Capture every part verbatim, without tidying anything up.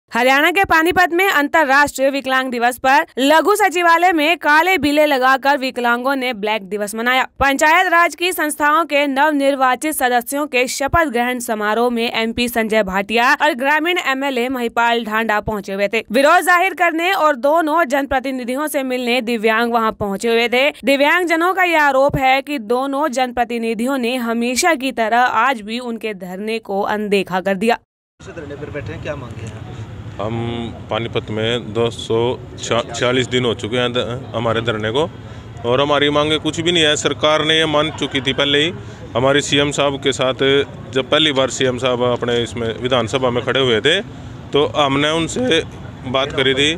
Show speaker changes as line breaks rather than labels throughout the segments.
हरियाणा के पानीपत में अंतर्राष्ट्रीय विकलांग दिवस पर लघु सचिवालय में काले बिले लगाकर विकलांगों ने ब्लैक दिवस मनाया। पंचायत राज की संस्थाओं के नव निर्वाचित सदस्यों के शपथ ग्रहण समारोह में एमपी संजय भाटिया और ग्रामीण एमएलए महिपाल ढांडा पहुंचे हुए थे। विरोध जाहिर करने और दोनों जनप्रतिनिधियों से मिलने दिव्यांग वहां पहुंचे हुए थे। दिव्यांग जनों का यह आरोप है कि दोनों जनप्रतिनिधियों ने हमेशा की तरह आज भी उनके धरने को अनदेखा कर दिया।
धरने पर बैठे हैं, क्या मांगे हैं?
हम पानीपत में दो सौ छियालीस दिन हो चुके हैं हमारे धरने को, और हमारी मांगे कुछ भी नहीं है। सरकार ने ये मान चुकी थी पहले ही। हमारी सीएम साहब के साथ जब पहली बार सीएम साहब अपने इसमें विधानसभा में खड़े हुए थे तो हमने उनसे बात करी थी,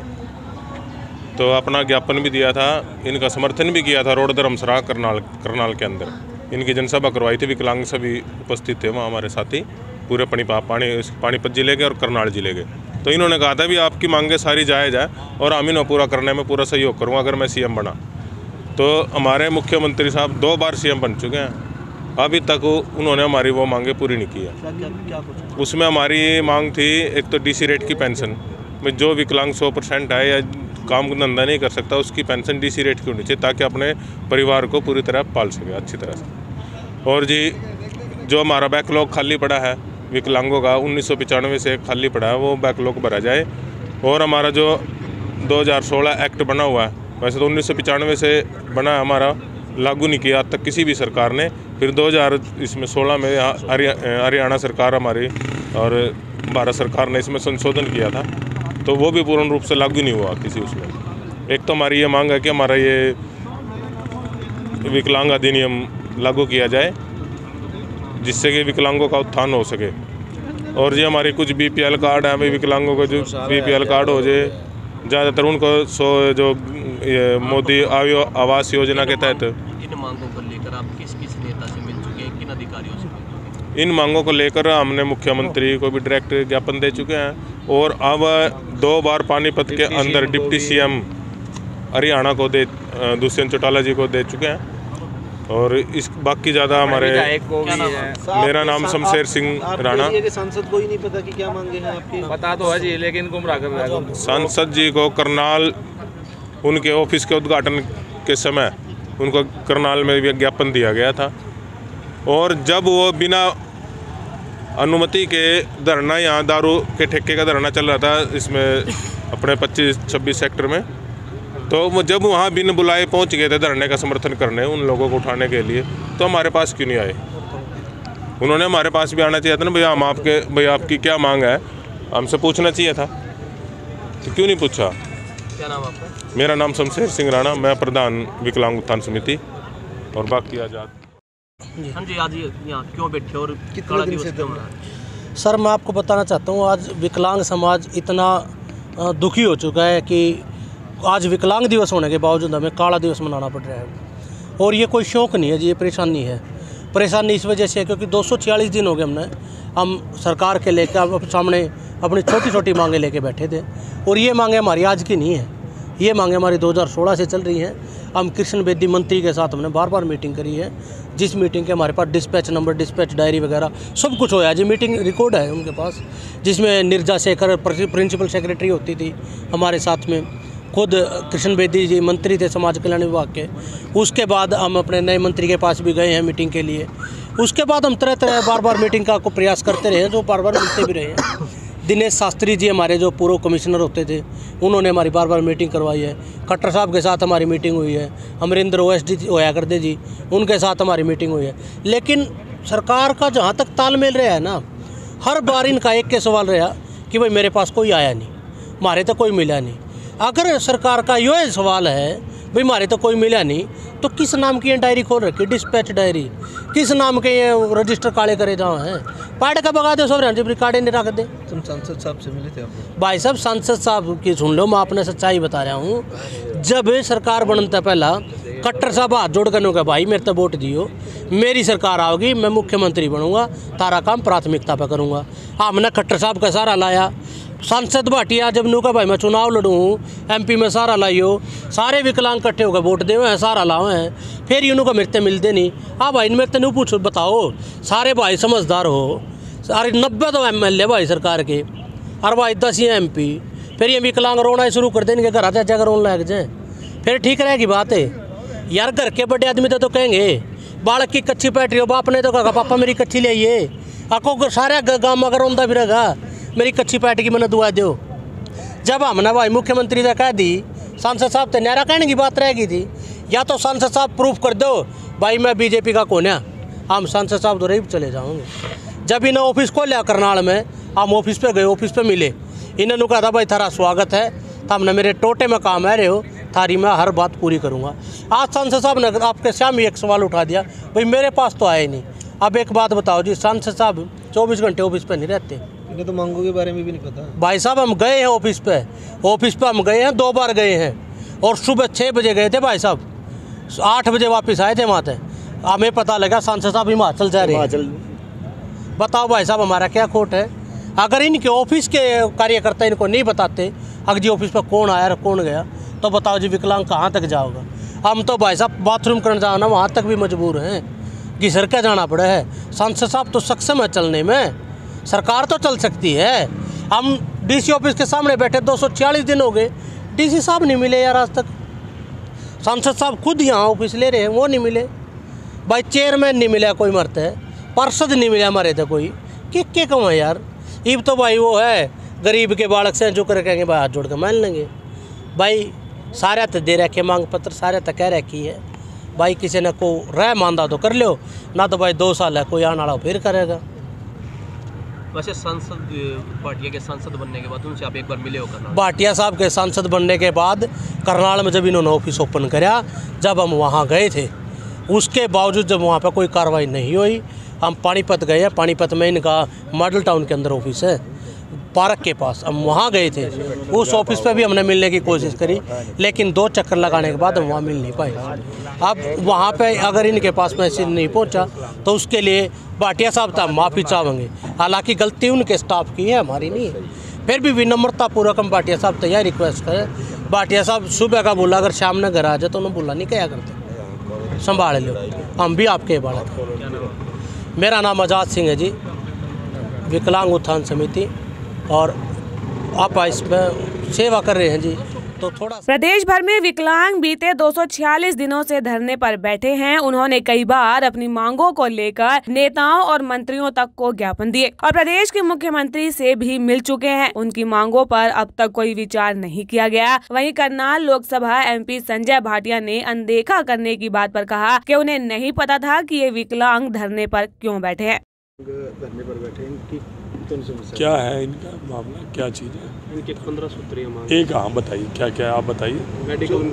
तो अपना ज्ञापन भी दिया था, इनका समर्थन भी किया था। रोड धर्मसरा करनाल करनाल के अंदर इनकी जनसभा करवाई थी। विकलांग सभी उपस्थित थे वहाँ हमारे साथी, पूरे पानीपत पानी पानीपत जिले के और करनाल जिले के। तो इन्होंने कहा था भी आपकी मांगे सारी जायज़ है और हम इन्हें पूरा करने में पूरा सहयोग करूँगा अगर मैं सीएम बना। तो हमारे मुख्यमंत्री साहब दो बार सीएम बन चुके हैं, अभी तक उन्होंने हमारी वो मांगे पूरी नहीं की है।
क्या, क्या, क्या
उसमें हमारी मांग थी एक तो डीसी रेट की पेंशन में, जो विकलांग सौ परसेंट है या काम धंधा नहीं कर सकता उसकी पेंशन डीसी रेट की होनी चाहिए ताकि अपने परिवार को पूरी तरह पाल सके अच्छी तरह से। और जी जो हमारा बैकलॉग खाली पड़ा है विकलांगों का उन्नीस सौ पचानवे से खाली पड़ा है, वो बैकलॉग भरा जाए। और हमारा जो दो हज़ार सोलह एक्ट बना हुआ है, वैसे तो उन्नीस सौ पचानवे से बना हमारा, लागू नहीं किया आज तक किसी भी सरकार ने। फिर दो हज़ार इसमें सोलह में हरियाणा सरकार हमारी और भारत सरकार ने इसमें संशोधन किया था, तो वो भी पूर्ण रूप से लागू नहीं हुआ किसी उसमें। एक तो हमारी ये मांग है कि हमारा ये विकलांग अधिनियम लागू किया जाए जिससे कि विकलांगों का उत्थान हो सके। और ये हमारे कुछ बीपीएल कार्ड है, हमें विकलांगों को जो बीपीएल कार्ड हो जाए, ज़्यादातर उनको सो जो ये मोदी आवास योजना के तहत।
इन मांगों को लेकर आप किस किस नेता से मिल चुके हैं, किन अधिकारियों से मिल चुके हैं?
इन मांगों को लेकर हमने मुख्यमंत्री को भी डायरेक्ट ज्ञापन दे चुके हैं और अब दो बार पानीपत के अंदर डिप्टी सीएम हरियाणा को दे दुष्यंत चौटाला जी को दे चुके हैं। और इस बाकी ज़्यादा हमारे मेरा नाम शमशेर सिंह राणा।
सांसद को ही नहीं पता कि क्या मांगे हैं आपकी?
पता तो है जी, लेकिन गुमराह कर रहा है।
सांसद जी को करनाल उनके ऑफिस के उद्घाटन के समय उनको करनाल में भी ज्ञापन दिया गया था, और जब वो बिना अनुमति के धरना, यहाँ दारू के ठेके का धरना चल रहा था इसमें अपने पच्चीस छब्बीस सेक्टर में, तो वो जब वहाँ बिन बुलाए पहुँच गए थे धरने का समर्थन करने उन लोगों को उठाने के लिए, तो हमारे पास क्यों नहीं आए? उन्होंने हमारे पास भी आना चाहिए था ना, भैया हम आपके भैया आपकी क्या मांग है, हमसे पूछना चाहिए था, तो क्यों नहीं पूछा?
क्या नाम आपका?
मेरा नाम शमशेर सिंह राणा, मैं प्रधान विकलांग उत्थान समिति और बाकी आज़ाद।
हाँ जी, आज यहाँ क्यों बैठे और कितना दिन से?
सर मैं आपको बताना चाहता हूँ, आज विकलांग समाज इतना दुखी हो चुका है कि आज विकलांग दिवस होने के बावजूद हमें काला दिवस मनाना पड़ रहा है। और ये कोई शौक़ नहीं है जी, ये परेशानी है। परेशानी इस वजह से है क्योंकि दो सौ छियालीस दिन हो गए हमने हम सरकार के लेकर सामने अपनी छोटी छोटी मांगे लेके बैठे थे, और ये मांगे हमारी आज की नहीं है, ये मांगे हमारी दो हज़ार सोलह से चल रही हैं। हम कृष्ण बेदी मंत्री के साथ हमने बार बार मीटिंग करी है, जिस मीटिंग के हमारे पास डिस्पैच नंबर, डिस्पैच डायरी वगैरह सब कुछ होया जी। मीटिंग रिकॉर्ड है उनके पास, जिसमें निर्जा शेखर प्रिंसिपल सेक्रेटरी होती थी हमारे साथ में, खुद कृष्ण बेदी जी मंत्री थे समाज कल्याण विभाग के। उसके बाद हम अपने नए मंत्री के पास भी गए हैं मीटिंग के लिए। उसके बाद हम तरह तरह बार बार मीटिंग का को प्रयास करते रहे, जो बार बार मिलते भी रहे हैं। दिनेश शास्त्री जी हमारे जो पूर्व कमिश्नर होते थे, उन्होंने हमारी बार बार मीटिंग करवाई है। खट्टर साहब के साथ हमारी मीटिंग हुई है। अमरिंदर ओ एस डी होया करते जी, उनके साथ हमारी मीटिंग हुई है। लेकिन सरकार का जहाँ तक तालमेल रहा है ना, हर बार इनका एक के सवाल रहा कि भाई मेरे पास कोई आया नहीं, हमारे तो कोई मिला नहीं। अगर सरकार का यो सवाल है भाई हमारे तो कोई मिला नहीं, तो किस नाम की ये डायरी खोल रखी, डिस्पैच डायरी, किस नाम के ये रजिस्टर काले करे जाओ हैं? पार्ट का बगा दो सब रिकॉर्ड नहीं रख दे।
तुम सांसद साहब से मिले थे आप?
भाई साहब सांसद साहब की सुन लो, मैं अपने सच्चाई बता रहा हूँ। जब सरकार बनता पहला कट्टर साहब हाथ जोड़ कर का भाई मेरे तो वोट दियो, मेरी सरकार आओगी मैं मुख्यमंत्री बनूंगा, तारा काम प्राथमिकता पर करूँगा। हमने कट्टर साहब का सहारा लाया। सांसद भाटिया जब नू का भाई मैं चुनाव लड़ूँ, एमपी में सारा लाइयो, सारे विकलांग इकट्ठे होकर वोट दे हैं, सारा लाओ हैं, फिर इन्हों को मिलते मिलते नहीं। हाँ भाई मेरे नहीं पूछो, बताओ सारे भाई समझदार हो, सारे नब्बे तो एम एल ए भाई सरकार के, और भाई दस ही एम पी, फिर ये विकलांग रोना शुरू कर देंगे, घर आते जाकर रोने लग जाए, फिर ठीक रहेगी बात है यार। घर के बड़े आदमी तो, तो कहेंगे बालक की कच्ची पैट रही हो, बाप ने तो कहा पापा मेरी कच्ची ले आइए, आपको सारे गाँव अगर रोंदा फिरेगा मेरी कच्ची पैट की मैंने दुआ दो। जब हमने भाई मुख्यमंत्री ने कह दी, सांसद साहब तो न्यारा कहने की बात रहेगी थी, या तो सांसद साहब प्रूफ कर दो भाई मैं बीजेपी का कौन है, हम सांसद साहब तो रही चले जाओगे। जब इन्हें ऑफिस को लिया करनाल में, हम ऑफिस पे गए, ऑफिस पे मिले, इन्होंने कहा था भाई थारा स्वागत है, तो हमने मेरे टोटे में काम आ रहे हो, थारी मैं हर बात पूरी करूँगा। आज सांसद साहब ने आपके सामने एक सवाल उठा दिया, भाई मेरे पास तो आए नहीं। अब एक बात बताओ जी, सांसद साहब चौबीस घंटे ऑफिस पे नहीं रहते,
इन्हें तो मांगों के बारे में भी नहीं पता।
भाई साहब हम गए हैं ऑफिस पे, ऑफिस पे हम गए हैं, दो बार गए हैं, और सुबह छः बजे गए थे भाई साहब, आठ बजे वापस आए थे वहाँ से। हमें पता लगा सांसद साहब हिमाचल जा रहे हैं। बताओ भाई साहब हमारा क्या खोट है? अगर इनके ऑफिस के कार्यकर्ता इनको नहीं बताते अगर जी ऑफिस पर कौन आया और कौन गया, तो बताओ जी विकलांग कहाँ तक जाओगा? हम तो भाई साहब बाथरूम करने जाना वहाँ तक भी मजबूर हैं, घिसर के जाना पड़ा है। सांसद साहब तो सक्षम है चलने में, सरकार तो चल सकती है। हम डीसी ऑफिस के सामने बैठे दो सौ चालीस दिन हो गए, डीसी साहब नहीं मिले यार आज तक। सांसद साहब खुद यहाँ ऑफिस ले रहे हैं, वो नहीं मिले। भाई चेयरमैन नहीं मिला कोई मरते है, पार्षद नहीं मिला हमारे थे कोई, कि के कम है यार। इब तो भाई वो है गरीब के बालक से जो कर कहेंगे भाई हाथ जोड़ के मान लेंगे। भाई सारे तो दे रखे मांग पत्र, सारे तो कह रखी है भाई, किसी ने को रह मानदा तो कर लो ना, तो भाई दो साल है कोई आने वाला फिर करेगा।
वैसे सांसद भाटिया के सांसद बनने के बाद उनसे आप एक बार मिले हो करनाल?
भाटिया साहब के सांसद बनने के बाद करनाल में जब इन्होंने ऑफिस ओपन कराया, जब हम वहाँ गए थे, उसके बावजूद जब वहाँ पर कोई कार्रवाई नहीं हुई, हम पानीपत गए हैं। पानीपत में इनका मॉडल टाउन के अंदर ऑफिस है, पार्क के पास, हम वहाँ गए थे। उस ऑफिस पे भी हमने मिलने की कोशिश करी, लेकिन दो चक्कर लगाने के बाद हम वहाँ मिल नहीं पाए। अब वहाँ पे अगर इनके पास मैसेज नहीं पहुँचा तो उसके लिए भाटिया साहब तक माफ़ी चाहेंगे। हालांकि गलती उनके स्टाफ की है, हमारी नहीं है। फिर भी विनम्रतापूर्वक हम भाटिया साहब से यह रिक्वेस्ट करें, भाटिया साहब सुबह का बोला अगर शाम में घर आ जाए तो उन्होंने बोला नहीं क्या करते, संभाल लो, हम भी आपके बालक। मेरा नाम आज़ाद सिंह है जी, विकलांग उत्थान समिति, और आप इसमें सेवा कर रहे हैं जी, तो थोड़ा।
प्रदेश भर में विकलांग बीते दो सौ छियालीस दिनों से धरने पर बैठे हैं। उन्होंने कई बार अपनी मांगों को लेकर नेताओं और मंत्रियों तक को ज्ञापन दिए और प्रदेश के मुख्यमंत्री से भी मिल चुके हैं। उनकी मांगों पर अब तक कोई विचार नहीं किया गया। वहीं करनाल लोकसभा एमपी संजय भाटिया ने अनदेखा करने की बात पर कहा कि उन्हें नहीं पता था कि ये विकलांग धरने पर क्यों बैठे हैं।
धरने पर बैठे हैं,
क्या है इनका मामला, क्या चीज़ है?
इनके पंद्रह सूत्रीय मांग।
एक हाँ बताइए क्या क्या है, आप बताइए।
मेडिकल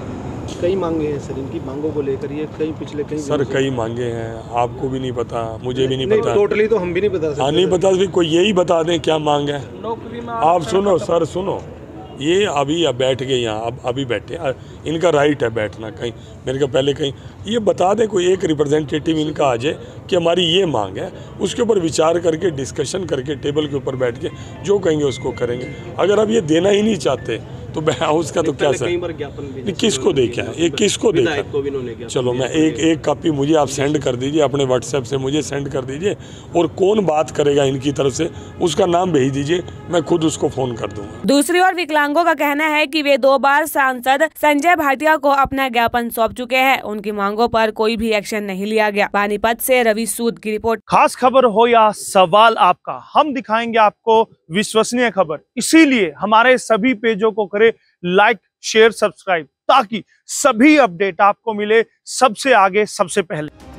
कई मांगे हैं सर, इनकी मांगों को लेकर ये कई पिछले कई
सर कई मांगे हैं, आपको भी नहीं पता, मुझे भी नहीं, नहीं पता,
टोटली तो हम भी नहीं बता सकते।
हाँ नहीं बता सकते, कोई यही बता दें क्या मांग है। आप सुनो सर सुनो, ये अभी अब बैठ गए यहाँ, अब अभी बैठे, इनका राइट है बैठना। कहीं मेरे को पहले कहीं ये बता दें, कोई एक रिप्रेजेंटेटिव इनका आ जाए कि हमारी ये मांग है, उसके ऊपर विचार करके डिस्कशन करके टेबल के ऊपर बैठ के जो कहेंगे उसको करेंगे। अगर अब ये देना ही नहीं चाहते तो उसका तो क्या सर, नहीं किसको देखा है ये, किसको देखा? चलो मैं एक एक कॉपी मुझे आप सेंड कर दीजिए, अपने व्हाट्सएप से मुझे सेंड कर दीजिए, और कौन बात करेगा इनकी तरफ से उसका नाम भेज दीजिए, मैं खुद उसको फोन कर दूंगा।
दूसरी ओर विकलांगों का कहना है कि वे दो बार सांसद संजय भाटिया को अपना ज्ञापन सौंप चुके हैं, उनकी मांगों पर कोई भी एक्शन नहीं लिया गया। पानीपत से रवि सूद की रिपोर्ट।
खास खबर हो या सवाल आपका, हम दिखाएंगे आपको विश्वसनीय खबर। इसीलिए हमारे सभी पेजों को करें लाइक, शेयर, सब्सक्राइब, ताकि सभी अपडेट आपको मिले सबसे आगे सबसे पहले।